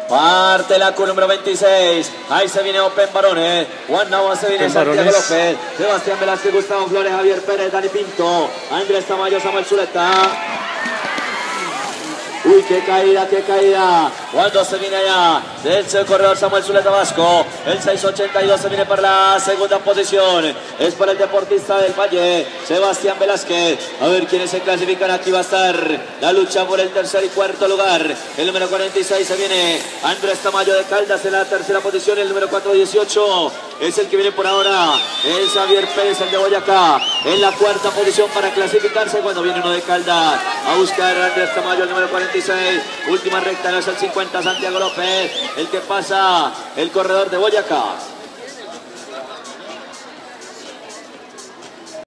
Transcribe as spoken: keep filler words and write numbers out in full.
Parte la Q número veintiséis. Ahí se viene Open Varones. Juan Nava se viene Open Santiago Varones. López. Sebastián Velázquez, Gustavo Flores, Javier Pérez, Dani Pinto, Andrés Tamayo, Samuel Zuleta. Uy, qué caída, qué caída. Cuando se viene allá del corredor Samuel Zuleta Vasco. El seis ochenta y dos se viene para la segunda posición. Es para el deportista del Valle, Sebastián Velázquez. A ver quiénes se clasifican. Aquí va a estar la lucha por el tercer y cuarto lugar. El número cuarenta y seis se viene Andrés Tamayo de Caldas en la tercera posición. El número cuatro dieciocho es el que viene por ahora. Es Javier Pérez, el de Boyacá, en la cuarta posición para clasificarse. Cuando viene uno de Caldas a buscar a Andrés Tamayo, el número cuarenta y seis. Última recta, no es el cincuenta, Santiago López, el que pasa el corredor de Boyacá.